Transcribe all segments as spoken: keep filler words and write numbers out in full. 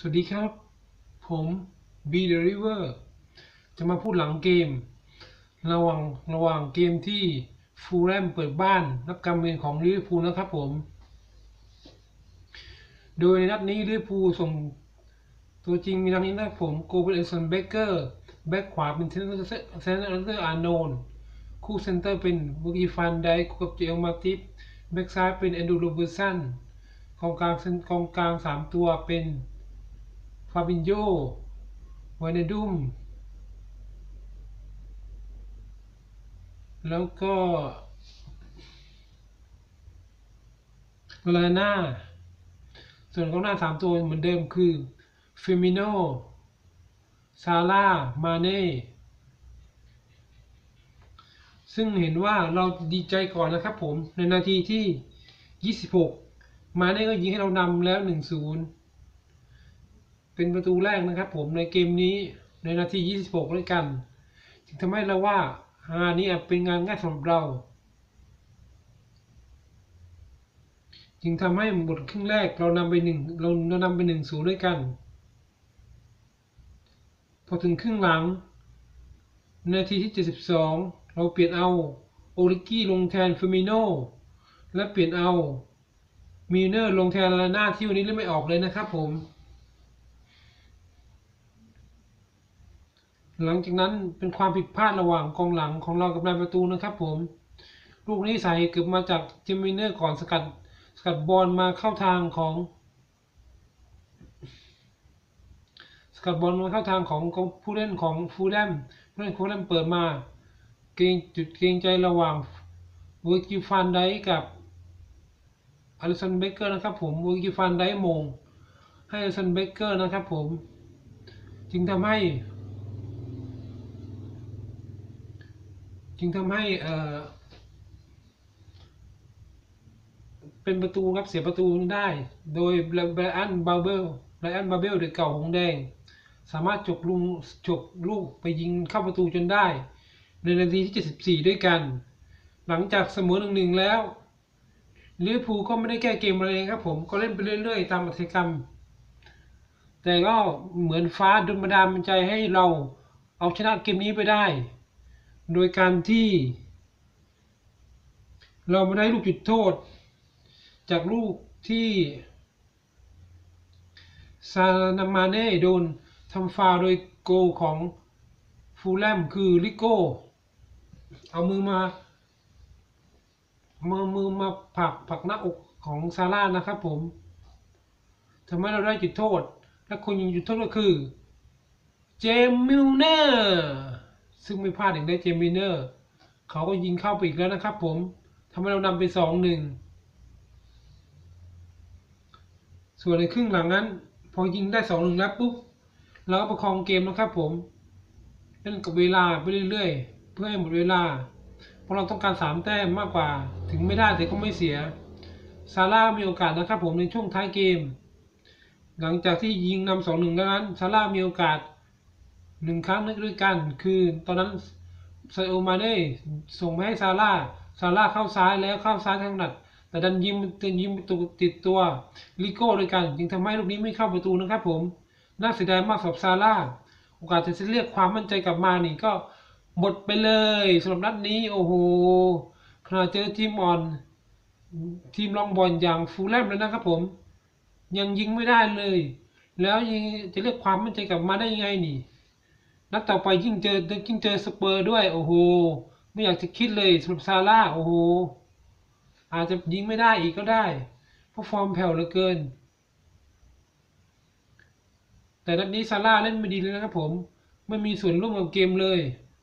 สวัสดีครับผมบีเดอะริเวอร์จะมาพูดหลังเกมระหว่างระหว่างเกมที่ฟูลแลมเปิดบ้านรับการเยือนของลิเวอร์พูลนะครับผมโดยในนัดนี้ลิเวอร์พูลส่งตัวจริงมีดังนี้นะครับผมโกเบลเอสันเบเกอร์แบ็กขวาเป็นเซนเตอร์เซนเตอร์อาร์โนนคู่เซนเตอร์เป็นบูกิฟันไดคู่กับเจลมาติฟแบ็กซ้ายเป็นแอนดรูโรเบอร์สันกองกลางกองกลางสามตัวเป็นฟาบินโญวานดุมแล้วก็ลาน่าส่วนกองหน้าสามตัวเหมือนเดิมคือเฟมิโนซาร่ามาเน่ซึ่งเห็นว่าเราดีใจก่อนนะครับผมในนาทีที่ยี่สิบหกมาเน่ก็ยิงให้เรานำแล้ว หนึ่งศูนย์ เป็นประตูแรกนะครับผมในเกมนี้ในนาทียี่สิบหกด้วยกันจึงทำให้เราว่างานนี้เป็นงานง่ายสำหรับเราจึงทำให้หมดครึ่งแรกเรานำไปหนึ่งเราเรานำไปหนึ่งศูนย์ด้วยกันพอถึงครึ่งหลังนาทีที่เจ็ดสิบสองเราเปลี่ยนเอาโอริกี้ลงแทนเฟอร์มิโนและเปลี่ยนเอามิลเนอร์ลงแทนลาน่าที่วันนี้เล่นไม่ออกเลยนะครับผมหลังจากนั้นเป็นความผิดพลาดระหว่างกองหลังของเรากับนายประตูนะครับผมลูกนี้ใส่เกือบมาจากเจมิเนอร์ก่อนสกัดสกัดบอลมาเข้าทางของสกัดบอลมาเข้าทางของผู้เล่นของฟูลแลมผู้เล่นฟูลแลมเปิดมาเกรงจุดเกรงใจระหว่างเวอร์จิลฟันไดกับอลิสันเบเกอร์นะครับผมเวอร์จิลฟันไดมงให้อลิสันเบเกอร์นะครับผมจึงทำให้จึงทำให้เอ่อเป็นประตูครับเสียประตูได้โดยไบรอันบาเบลไบรอันบาเบลเด็กเก่าหงแดงสามารถจกลุงจกลูกไปยิงเข้าประตูจนได้ในนาทีที่เจ็ดสิบสี่ด้วยกันหลังจากเสมอ หนึ่งหนึ่ง แล้วลิเวอร์พูลก็ไม่ได้แก้เกมอะไรครับผมก็เล่นไปเรื่อยๆตามอัธยกรรมแต่ก็เหมือนฟ้าดลบันดาลใจให้เราเอาชนะเกมนี้ไปได้โดยการที่เราไม่ได้ลูกจุดโทษจากลูกที่ซานามาเน่โดนทำฟาวล์โดยโกของฟูลแลมคือลิโก้เอามือมามือมือมาผลักผลักหน้าอกของซาร่านะครับผมทำให้เราได้จุดโทษและคนยิงจุดโทษก็คือเจมส์มิลเนอร์ซึ่งไม่พลาดอย่างได้เจมส์มิลเนอร์เขาก็ยิงเข้าไปอีกแล้วนะครับผมทำให้เรานำไป สองหนึ่ง ส่วนในครึ่งหลังนั้นพอยิงได้ สองหนึ่ง แล้วปุ๊บเราก็ประคองเกมนะครับผมเล่นกับเวลาไปเรื่อยๆเพื่อให้หมดเวลาเพราะเราต้องการสามแต้มมากกว่าถึงไม่ได้แต่ก็ไม่เสียซาร่ามีโอกาสนะครับผมในช่วงท้ายเกมหลังจากที่ยิงนำ สองหนึ่ง แล้วนั้นซาร่ามีโอกาสหนึ่งครั้งด้วยกันคือตอนนั้นไซโอมาเน่ส่งไปให้ซาร่าซาร่าเข้าซ้ายแล้วเข้าซ้ายทางหนักแต่ดันยิงยิงประตูติดตัวลิโก้ด้วยกันจึงทำให้ลูกนี้ไม่เข้าประตูนะครับผมน่าเสียดายมากสำหรับซาร่าโอกาสจะเรียกความมั่นใจกลับมานี่ก็หมดไปเลยสำหรับนัดนี้โอ้โหขณะเจอทีมอ่อนทีมรองบอลอย่างฟูลแลมแล้วนะครับผมยังยิงไม่ได้เลยแล้วยังจะเรียกความมั่นใจกลับมาได้ยังไงนี่นัดต่อไปยิ่งเจอยิ่งเจอสเปอร์ด้วยโอ้โหไม่อยากจะคิดเลยสำหรับซาร่าโอ้โหอาจจะยิงไม่ได้อีกก็ได้เพราะฟอร์มแผ่วเหลือเกินแต่นัดนี้ซาร่าเล่นไม่ดีเลยนะครับผมไม่มีส่วนร่วมกับเกมเลย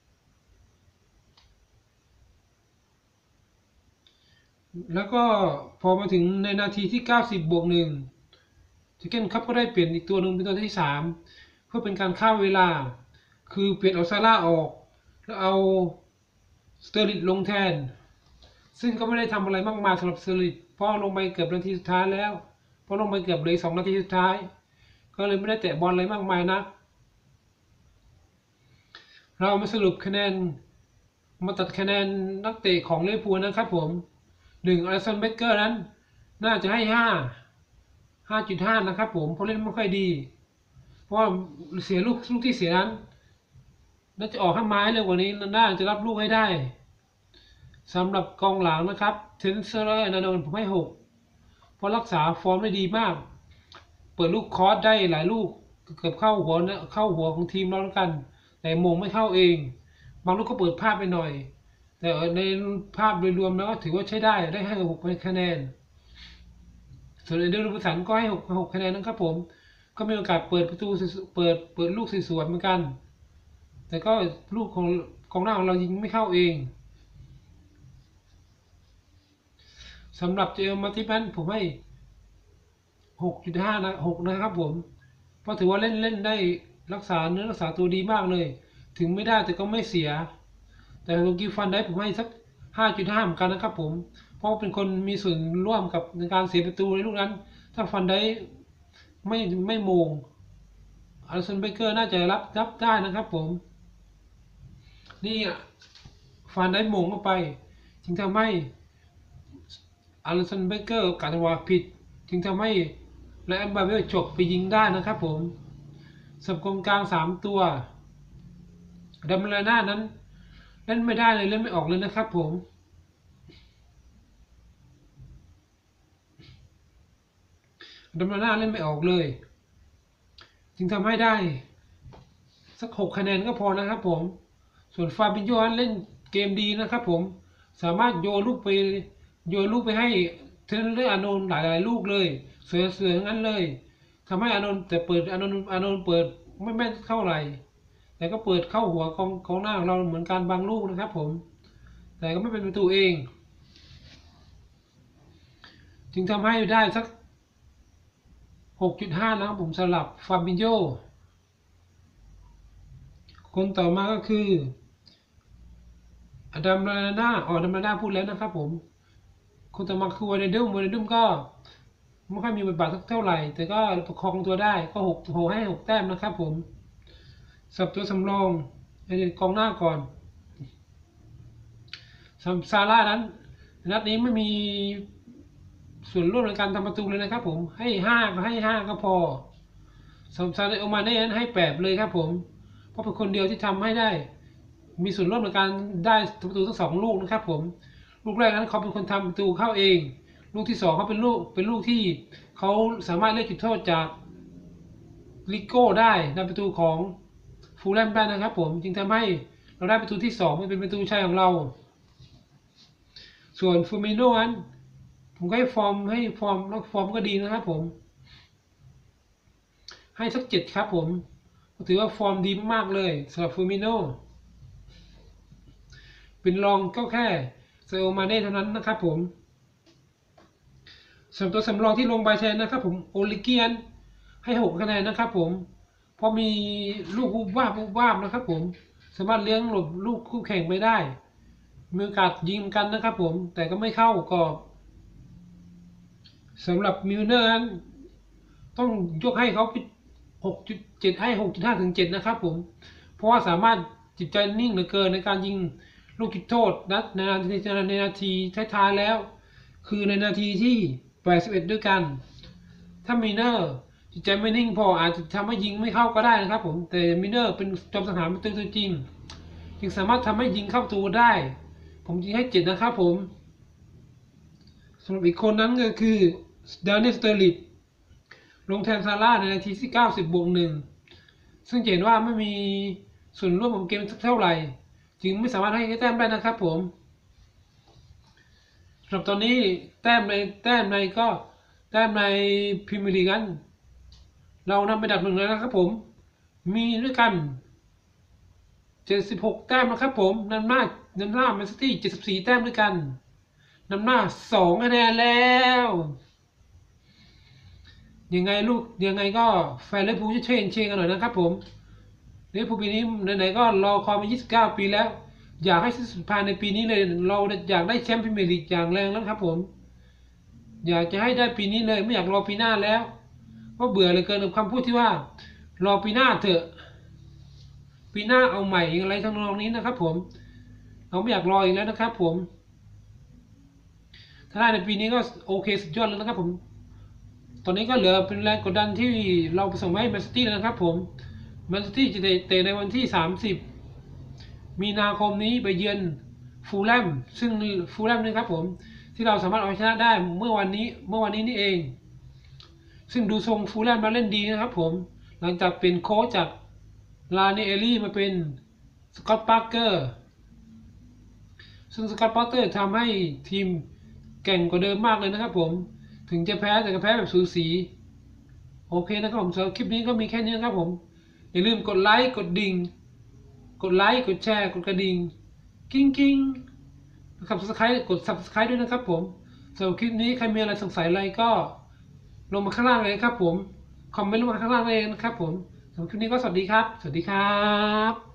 แล้วก็พอมาถึงในนาทีที่เก้าสิบบวกหนึ่งชิคเก้นคัพก็ได้เปลี่ยนอีกตัวหนึ่งเป็นตัวที่สามเพื่อเป็นการฆ่าเวลาคือเปลี่ยนเอาซาร่าออกแล้วเอาสเตอร์ลิตลงแทนซึ่งก็ไม่ได้ทำอะไรมากมายสำหรับสเตอร์ลิตเพราะลงไปเกือบนาทีสุดท้ายแล้วเพราะลงไปเกือบเลยสองนาทีสุดท้ายก็เลยไม่ได้แตะบอลอะไรมากมายนะเรามาสรุปคะแนนมาตัดคะแนนนักเตะของลิเวอร์พูลนะครับผมหนึ่งอลิสันเบเกอร์นั้นน่าจะให้ห้า ห้าจุดห้า นะครับผมเพราะเล่นไม่ค่อยดีเพราะว่าเสียลูกลูกที่เสียนั้นน่าจะออกให้ไม้เร็วกว่านี้น่าจะรับลูกให้ได้สำหรับกองหลังนะครับเทนเซอร์และนาโดนผมให้หกเพราะรักษาฟอร์มได้ดีมากเปิดลูกคอร์สได้หลายลูกเกือบเข้าหัวนะเข้าหัวของทีมเราแล้วกันแต่มงไม่เข้าเองบางลูกก็เปิดภาพไปหน่อยแต่ในภาพโดยรวมแล้วก็ถือว่าใช้ได้ได้ให้หกคะแนนส่วนเอเดอร์ลูปสันก็ให้หกหกคะแนนนะครับผมก็มีโอกาสเปิดประตูเปิดเปิดลูกสวยๆเหมือนกันแต่ก็ลูกของกองหน้าของเรายิงไม่เข้าเองสำหรับเจลมาติแมนผมให้ หกจุดห้า นะหกนะครับผมเพราะถือว่าเล่นเล่นได้รักษาเนื้อรักษาตัวดีมากเลยถึงไม่ได้แต่ก็ไม่เสียแต่โลกิฟันได้ผมให้สัก ห้าจุดห้า เหมือนกันนะครับผมเพราะเป็นคนมีส่วนร่วมกับในการเสียประตูในลูกนั้นถ้าฟันได้ไม่ไม่โมงอาริสันเบเกอร์น่าจะรับรับได้นะครับผมนี่ฟันได้โมงเข้าไปจึงทำให้อาริสันเบเกอร์การจังหวะผิดจึงทำให้และแอมบาเวลจบไปยิงได้นะครับผมสับกองกลางสามตัวดัมเบลน่านั้นเล่นไม่ได้เลยเล่นไม่ออกเลยนะครับผมดัมเบลน่าเล่นไม่ออกเลยจึงทำให้ได้สักหกคะแนนก็พอนะครับผมส่วนฟาบินโญเล่นเกมดีนะครับผมสามารถโยนลูกไปโยนลูกไปให้เทนเลอร์อานนท์หลายๆลูกเลยสวยๆงั้นเลยทำให้อานนท์แต่เปิดอานนท์อานนท์เปิดไม่แม่นเท่าไหร่แต่ก็เปิดเข้าหัวของของหน้าของเราเหมือนการบางลูกนะครับผมแต่ก็ไม่เป็นประตูเองจึงทำให้ได้สัก หกจุดห้า นะครับผมสำหรับฟาบินโญคนต่อมาก็คืออดัมลาน่าอ๋ออดัมลาน่าพูดแล้วนะครับผมคนต่อมาคือวาเดดุมวาเดดุมก็ไม่ค่อยมีบทบาทสักเท่าไหร่แต่ก็ประคองตัวได้ก็หกโหให้หกแต้มนะครับผมสับตัวสำรองในกองหน้าก่อนซาร่านั้นนัดนี้ไม่มีส่วนร่วมในการทำประตูเลยนะครับผมให้ห้าก็ให้ห้าก็พอสำหรับซาเดโอมาเน่นั้นให้แปดเลยครับผมเพราะเป็นคนเดียวที่ทำให้ได้มีส่วนร่วมในการได้ประตูทั้งสองลูกนะครับผมลูกแรกนั้นเขาเป็นคนทำประตูเข้าเองลูกที่สองเขาเป็นลูกเป็นลูกที่เขาสามารถเล่นจุดโทษจากลิโก้ได้ในประตูของฟูลแลมได้นะครับผมจึงทำให้เราได้ประตูที่สองเป็นประตูชัยของเราส่วนฟูมิโน่นั้นผมก็ให้ฟอร์มให้ฟอร์มแล้วฟอร์มก็ดีนะครับผมให้สักเจ็ดครับผมถือว่าฟอร์มดีมากๆเลยสำหรับฟูมิโน่เป็นรองก็แค่เซโอมาเน่เท่านั้นนะครับผมสำหรับตัวสำรองที่ลงไปแทนนะครับผมโอลิเกียนให้หกคะแนนนะครับผมเพราะมีลูกวุบวาบวุบวาบนะครับผมสามารถเลี้ยงหลบลูกคู่แข่งไปได้มีโอกาสยิงกันนะครับผมแต่ก็ไม่เข้ากรอบสำหรับมิลเนอร์นั้นต้องยกให้เขาไป หกจุดเจ็ด ให้ หกจุดห้า ถึง เจ็ดนะครับผมเพราะว่าสามารถจิตใจนิ่งเหลือเกินในการยิงลูกจุดโทษนัดในนาทีในนาทีท้ายๆแล้วคือในนาทีที่แปดสิบเอ็ดด้วยกันถ้ามิลเนอร์จิตใจไม่นิ่งพออาจจะทำให้ยิงไม่เข้าก็ได้นะครับผมแต่มิลเนอร์เป็นจอมสังหารประตูตัวจริงจึงสามารถทำให้ยิงเข้าประตูได้ผมยิงให้เจ็ดนะครับผมสำหรับอีกคนนั้นก็คือดานิเอล สเตอร์ลิจลงแทนซาร่าในนาทีที่เก้าสิบบวกหนึ่งซึ่งเห็นว่าไม่มีส่วนร่วมของเกมสักเท่าไหร่จึงไม่สามารถให้แต้มได้นะครับผมสำหรับตอนนี้แต้มในแต้มในก็แต้มในพรีเมียร์ลีกนั้นเรานำไปดับหนึ่งแล้วนะครับผมมีด้วยกันเจ็ดสิบหกแต้มนะครับผมนำหน้านำหน้าแมนซิตี้เจ็ดสิบสี่แต้มด้วยกันนำหน้าสองคะแนนแล้วยังไงลูกยังไงก็แฟนลิเวอร์พูลจะเชนเชนกันหน่อยนะครับผมลิเวอร์พูลปีนี้ไหนๆก็รอคอยมายี่สิบเก้าปีแล้วอยากให้สุดภายในปีนี้เลยเราอยากได้แชมป์พรีเมียร์ลีกอย่างแรงแล้วครับผมอยากจะให้ได้ปีนี้เลยไม่อยากรอปีหน้าแล้วเพราะเบื่อเลยเกินกับคำพูดที่ว่ารอปีหน้าเถอะปีหน้าเอาใหม่อะไรทั้งนองนี้นะครับผมเราไม่อยากรออีกแล้วนะครับผมถ้าได้ในปีนี้ก็โอเคสุดยอดแล้วนะครับผมอนนี้ก็เหลือเป็นแรงกดดันที่เราไปส่งให้แมนซิตี้แล้วนะครับผมแมนซิตี้จะเตะในวันที่สามสิบมีนาคมนี้ไปเยือนฟูลแลมซึ่งฟูลแลมนี่ครับผมที่เราสามารถเอาชนะได้เมื่อวันนี้เมื่อวันนี้นี่เองซึ่งดูทรงฟูลแลมมาเล่นดีนะครับผมหลังจากเป็นโค้ชจากลาเนเอลี่มาเป็นสกอตต์ปาร์เกอร์ซึ่งสกอตต์ปาร์เกอร์ทำให้ทีมแก่งกว่าเดิมมากเลยนะครับผมถึงจะแพ้แต่ก็แพ้แบบสูสีโอเคนะครับผมสำหรับคลิปนี้ก็มีแค่นี้ครับผมอย่าลืมกดไลค์กดดิ่งกดไลค์กดแชร์กดกระดิ่งกิ้งกิ้งนะครับ Subscribe กด Subscribe ด้วยนะครับผมสำหรับคลิปนี้ใครมีอะไรสงสัยอะไรก็ลงมาข้างล่างเลยครับผมคอมเมนต์ลงมาข้างล่างเลยนะครับผมสำหรับคลิปนี้ก็สวัสดีครับสวัสดีครับ